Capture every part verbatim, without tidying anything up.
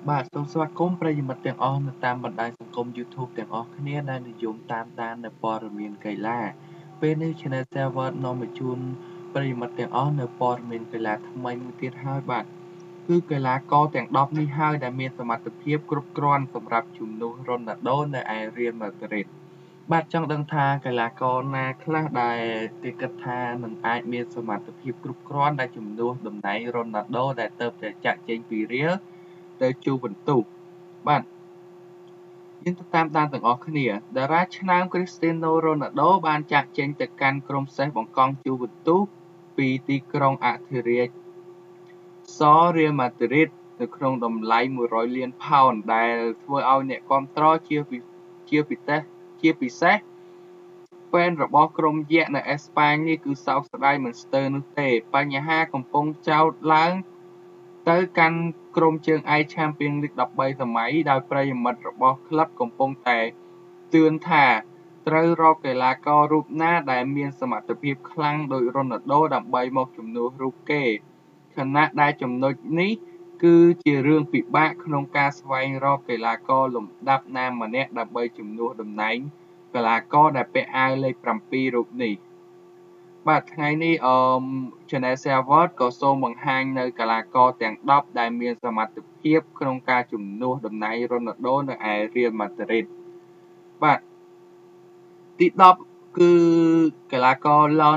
បាទសូមស្វាគមន៍ប្រិយមិត្តទាំងអស់នៅតាមបណ្ដាញសង្គម YouTube ទាំងអស់គ្នាដែលនិយមតាមដាននៅព័ត៌មានកីឡាពេលនេះ Channel Server នាំមកជូនប្រិយមិត្តទាំងអស់នៅព័ត៌មានកីឡាថ្មីមួយទៀតហើយបាទគឺកីឡាករទាំងដប់នេះហើយដែលមានសមត្ថភាពគ្រប់គ្រាន់សម្រាប់ជំនួស Ronaldo នៅឯ Real Madrid បាទចង់ដឹងថាកីឡាករណាខ្លះដែលគេគិតថានឹងអាចមានសមត្ថភាពគ្រប់គ្រាន់ដែលជំនួសតំណែង Ronaldo ដែលទើបតែចាក់ចេញពី Real ទៅ Juventus បាទយើងទៅតាមដានទាំងអស់គ្នាតារាឆ្នើម Cristiano Ronaldo បានចាក់ចេញទៅកាន់ក្រុមសេះបង្កង់ Juventus ពីទីក្រុងអធិរាជស Real Madrid នៅក្នុងតម្លៃមួយរយលានផោនដែលធ្វើឲ្យអ្នកគាំទ្រជាជាពិសេសជាពិសេសហ្វេនរបស់ក្រុមយក្សនៅអេស្ប៉ាញនេះគឺសោកស្ដាយមិនស្ទើរនោះទេបញ្ហាកំពុងចោទឡើងទៅកាន់ក្រុមជើងឯក Champions League ដប់បីសម័យដោយប្រិយមិត្តរបស់ក្លឹបកំពុងតែទឿនថាត្រូវរកកីឡាកររូបណាដែលមានសមត្ថភាពខ្លាំងដូច Ronaldo ដើម្បីមកជំនួសរូបគេខណៈដែលចំណុចនេះគឺជារឿងពិបាកក្នុងការស្វែងរកកីឡាករលំដាប់ណាម្នាក់ដើម្បីជំនួសតំណែងកីឡាករដែលពាក់អាវលេខប្រាំពីររូបនេះបាទថ្ងៃនេះអម Channel Server ក៏សូមបង្ហាញនៅកីឡាករទាំងដប់ដែលមានសមត្ថភាពក្នុងការជំនួសតំណែង Ronaldo នៅឯ Real Madrid បាទទីដប់គឺកីឡាករ Lon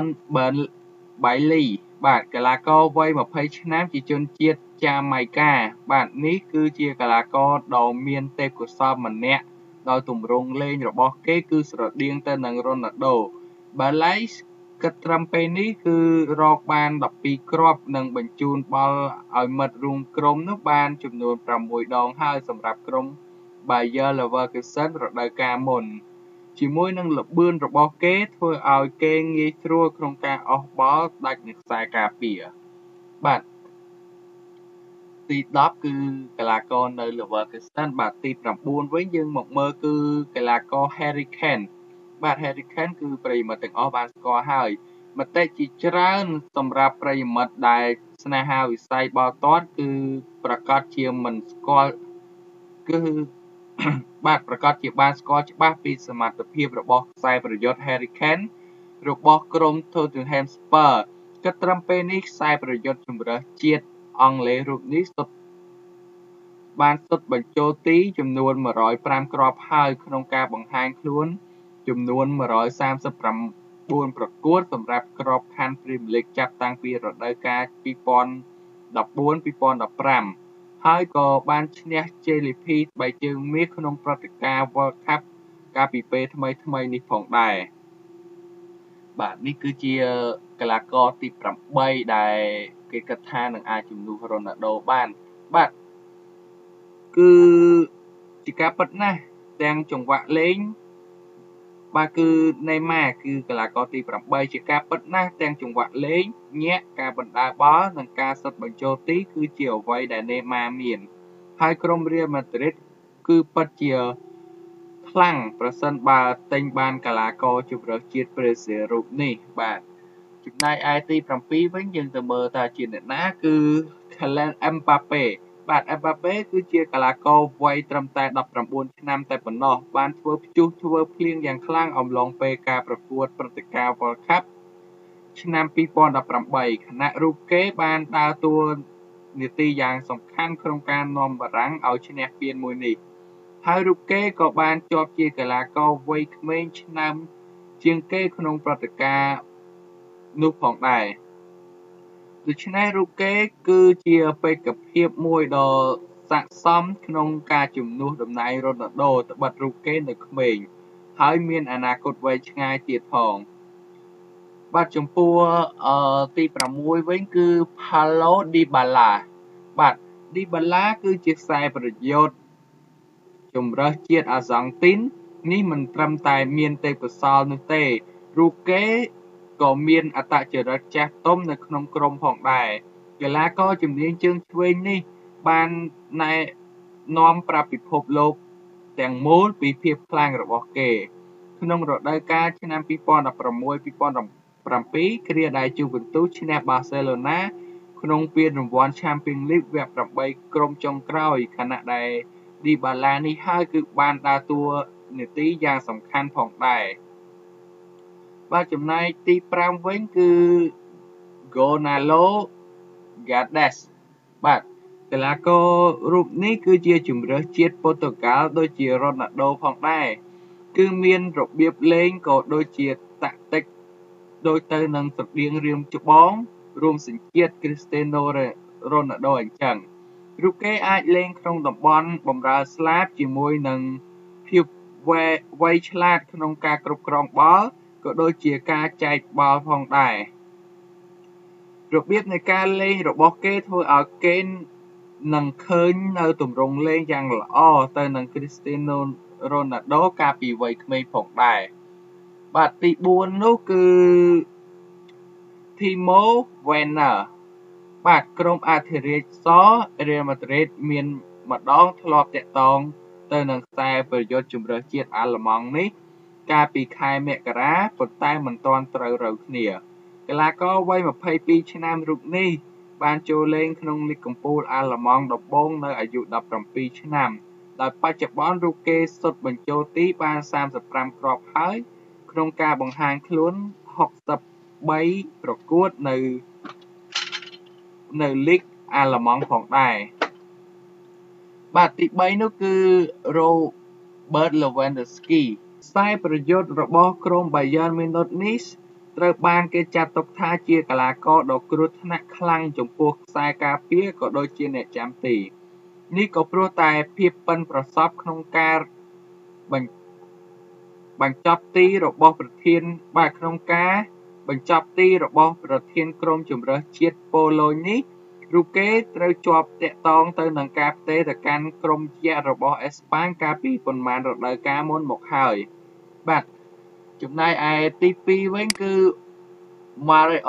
Bailey បាទកីឡាករវ័យម្ភៃឆ្នាំជាជនជាតិចាម៉ៃកាបាទនេះគឺជាកីឡាករដ៏មានទេពកោសល្យម្នាក់ដោយទម្រង់លេងរបស់គេគឺស្រដៀងទៅនឹង Ronaldo Baileyគិតត្រឹមពេលនេះគឺរកបានដប់ពីរគ្រាប់និងបញ្ជូនបាល់ឲ្យមិត្តរួមក្រុមនោះបានចំនួនប្រាំមួយដងហើយសម្រាប់ក្រុម Bayer Leverkusen រដូវកាលមុនជាមួយនឹងល្បឿនរបស់គេធ្វើឲ្យគេងាយស្រួលក្នុងការអស់បាល់ដាច់នឹងខ្សែការពារបាទទីដប់គឺកីឡាករនៅ Leverkusen បាទទីប្រាំបួនវិញយើងមកមើលគឺកីឡាករ Harry Kane បាទ Harry Kane គឺប្រិយមិត្តទាំងអស់បានស្គាល់ហើយមតិជាច្រើនសម្រាប់ប្រិយមិត្តដែលស្នេហាវិស័យបាល់ទាត់គឺប្រកាសជាមិនស្គាល់គឺបាទប្រកាសជាបានស្គាល់ច្បាស់ពីសមត្ថភាពរបស់ខ្សែប្រយុទ្ធ Harry Kane របស់ក្រុម Tottenham Hotspur គិតត្រឹមពេលនេះខ្សែប្រយុទ្ធជម្រើសជាតិអង់គ្លេសរូបនេះសុទ្ធបានសុទ្ធបញ្ចូលទីចំនួនមួយរយប្រាំគ្រាប់ហើយក្នុងការបង្ហាញខ្លួនចំនួនមួយរយសាមសិបប្រាំបួនប្រកួតសម្រាប់ក្របខ័ណ្ឌ Premier League ចាប់តាំងពីរដូវកាលពីរពាន់ដប់បួន ពីរពាន់ដប់ប្រាំហើយក៏បានឈ្នះជ័យលាភីស្បែកជើងមាសក្នុងព្រឹត្តិការណ៍ World Cup កាលពីពេលថ្មីថ្មីនេះផងដែរបាទនេះគឺជាកីឡាករទីប្រាំបីដែលគេគិតថានឹងអាចជំនួស Ronaldo បានបាទគឺជាការពិតណាស់ទាំងចង្វាក់លេងបាទគឺ Neymar គឺកីឡាករទីប្រាំបីជាការពិតណាស់ទាំងចង្វាក់លេងញាក់ការបណ្ដើរបាល់និងការសុទ្ធបញ្ចូលទីគឺជាអ្វីដែល Neymar មានហើយក្រុម Real Madrid គឺពិតជាខ្លាំងប្រសិនបើទិញបានកីឡាករជម្រើសជាតិប្រេស៊ីលរូបនេះបាទចំណែកឯទីប្រាំពីរវិញយើងទៅមើលតើជាអ្នកណាគឺ Kylian Mbappe បាទ Mbappe គឺជាកីឡាករវ័យត្រឹមតែដប់ប្រាំបួនឆ្នាំតែប៉ុណ្ណោះបានធ្វើព្យុះធ្វើភ្លៀងយ៉ាងខ្លាំងអំឡុងពេលការប្រកួតព្រឹត្តិការណ៍ World Cup ឆ្នាំពីរពាន់ដប់ប្រាំបីខណៈរូបគេបានដើរតួនាទីយ៉ាងសំខាន់ក្នុងការនាំបារាំងឲ្យឈ្នះពានមួយនេះហើយរូបគេក៏បានជាប់ជាកីឡាករវ័យក្មេងឆ្នើមជាងគេក្នុងព្រឹត្តិការណ៍នោះផងដែរដូច្នេះរូបគេគឺជាបេក្ខភាពមួយដ៏ស័ក្តិសមក្នុងការជំនួសតំណែង Ronaldo ត្បិតរូបគេនៅក្មេងហើយមានអនាគតវែងឆ្ងាយទៀតផងបាទចំពោះអឺទីប្រាំមួយវិញគឺ Paulo Dybala បាទ Dybala គឺជាខ្សែប្រយុទ្ធជម្រើសជាតិអាសង់ទីននេះមិនត្រឹមតែមានទេពកោសល្យនោះទេរូបគេក៏មានអត្តចរិតចាស់ទុំនៅក្នុងក្រុមផងដែរកីឡាករជំនាញជើងឆ្វេងនេះបានណែនាំប្រាប់ពិភពលោកទាំងមូលពីភាពខ្លាំងរបស់គេក្នុងរដូវកាលឆ្នាំពីរពាន់ដប់ប្រាំមួយ ពីរពាន់ដប់ប្រាំពីរគ្រាដែល Juventus ឈ្នះ Barcelona ក្នុងពានរង្វាន់ Champions League វគ្គប្រាំបីក្រុមចុងក្រោយខណៈដែល Dybala នេះហើយគឺបានដើរតួនាទីយ៉ាងសំខាន់ផងដែរបាទចំណែកទីប្រាំវិញគឺ Gonzalo Guedes បាទកីឡាកររូបនេះគឺជាជម្រើសជាតិប៉ូទុយហ្គាល់ដូចជា Ronaldo ផងដែរគឺមានរបៀបលេងក៏ដូចជាតាក់ទិកដូចទៅនឹងស្រដៀងរាងច្បងរួមសញ្ជាតិ Cristiano Ronaldo អញ្ចឹងរូបគេអាចលេងក្នុងតំបន់បម្រើស្លាបជាមួយនឹងភាពវៃឆ្លាតក្នុងការគ្រប់គ្រងបាល់ក៏ដូចជាការចែកបាល់ផងដែររបៀបនៃការលេងរបស់គេធ្វើឲ្យគេនឹងឃើញនៅទម្រង់លេងយ៉ាងល្អទៅនឹង Cristiano Ronaldo កាលពីវ័យក្មេងផងដែរបាទទីបួននោះគឺ Timo Werner បាទក្រុមអធិរាជស Real Madrid មានម្ដងធ្លាប់តាក់ទងទៅនឹងខ្សែប្រយុទ្ធជម្រើសជាតិអាល្លឺម៉ង់នេះកាលពីខែមករាប៉ុន្តែមិនទាន់ត្រូវរូវគ្នាកីឡាករវ័យម្ភៃពីរឆ្នាំរូបនេះបានចូលលេងក្នុងលីកកំពូលអាល្លឺម៉ង់ដំបូងនៅអាយុដប់ប្រាំពីរឆ្នាំដោយបច្ចុប្បន្នរូបគេសុទ្ធបញ្ចូលទីបានសាមសិបប្រាំគ្រាប់ហើយក្នុងការបង្ហាញខ្លួនហុកសិបបីប្រកួតនៅនៅលីកអាល្លឺម៉ង់ផងដែរបាទទីបីនោះគឺ Robert Lewandowski ខ្សែប្រយុទ្ធរបស់ក្រុម Bayern Munich នេះត្រូវបានគេចាត់ទុកថាជាកីឡាករដ៏គ្រោះថ្នាក់ខ្លាំងចំពោះខ្សែការពារក៏ដូចជាអ្នកចាំទីនេះក៏ព្រោះតែភាពប៉ិនប្រសប់ក្នុងការបញ្បញ្ចប់ទីរបស់ប្រធានបាទក្នុងការបញ្ចប់ទីរបស់ប្រធានក្រុមជម្រើសជាតិប៉ូឡូញនេះរូបគេត្រូវជាប់តាក់ទងទៅនឹងការផ្ទេរទៅកាន់ក្រុមយក្សរបស់អេស្ប៉ាញកាលពីប៉ុន្មានរដូវកាលមុនមកហើយបាទចំណែកឯទីពីរវិញគឺ Mario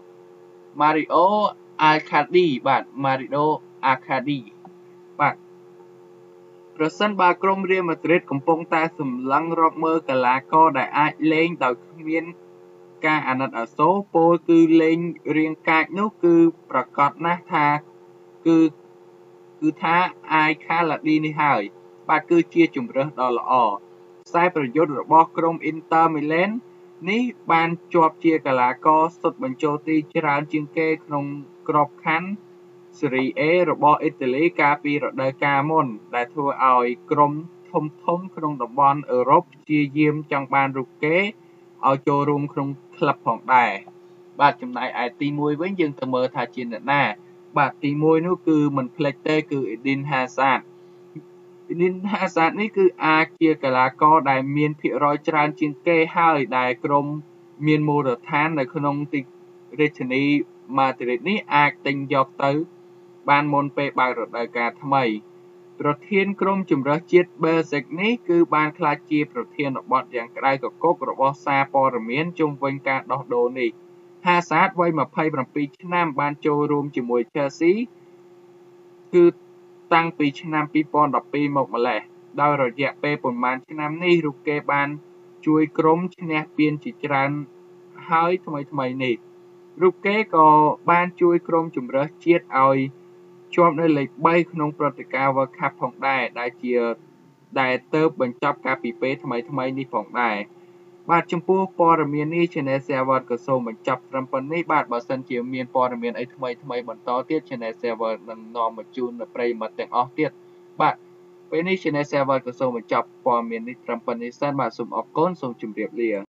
Mario Icardi បាទ Mario Icardi បាទប្រសិនបើក្រុម Real Madrid កំពុងតែសម្លឹងរកមើលកីឡាករដែលអាចលេងដោយគ្មានការអាណិតអាសូរពោលគឺលេងរាងកាចនោះគឺប្រកាសណាស់ថាគឺគឺថា Icardi នេះហើយបាទគឺជាជម្រើសដ៏ល្អខ្សែប្រយុទ្ធរបស់ក្រុម Inter Milan នេះបានជាប់ជាកីឡាករសុទ្ធបញ្ចូលទីច្រើនជាងគេក្នុងក្របខ័ណ្ឌ Serie A របស់អ៊ីតាលីកាលពីរដូវកាលមុនដែលធ្វើឲ្យក្រុមធំៗក្នុងតំបន់អឺរ៉ុបព្យាយាមចង់បានរូបគេឲ្យចូលរួមក្នុងក្លឹបផងដែរបាទចំណែកឯទីមួយវិញយើងទៅមើលថាជាអ្នកណាបាទទីមួយនោះគឺមិនភ្លេចទេគឺ Eden Hazard Eden Hazard នេះគឺអាចជាកីឡាករដែលមានភាគរយច្រើនជាងគេហើយដែលក្រុមមានមូលដ្ឋាននៅក្នុងទីរាជធានី Madrid នេះអាចទិញយកទៅបានមុនពេលបើករដូវកាលថ្មីប្រធានក្រុមជម្រើសជាតិ Belgium នេះគឺបានក្លាយជាប្រធានបទយ៉ាងក្តៅគគុករបស់សារព័ត៌មានជុំវិញការដោះដូរនេះ Hazard វ័យម្ភៃប្រាំពីរឆ្នាំបានចូលរួមជាមួយ Chelsea គឺតាំងពីឆ្នាំពីរពាន់ដប់ពីរមកម្លេះដោយរយៈពេលប៉ុន្មានឆ្នាំនេះរូបគេបានជួយក្រុមឈ្នះពានជាច្រើនហើយថ្មីថ្មីនេះរូបគេក៏បានជួយក្រុមជម្រើសជាតិឲ្យជាប់នៅលេខបីក្នុងព្រឹត្តិការណ៍ World Cup ផងដែរដែលជាដែលទៅបញ្ចប់កាលពីពេលថ្មីថ្មីនេះផងដែរបាទចំពោះព័ត៌មាននេះ Channel Server ក៏សូមបញ្ចប់ត្រឹមប៉ុណ្នេះបាទបើសិនជាមានព័ត៌មានអីថ្មីថ្មីបន្តទៀត Channel Server នឹងនាំមកជូនដល់ប្រិយមិត្តទាំងអស់ទៀតបាទពេលនេះ Channel Server ក៏សូមបញ្ចប់ព័ត៌មាននេះត្រឹមប៉ុណ្្នេះសិនបាទសូមអរគុណសូមជម្រាបលា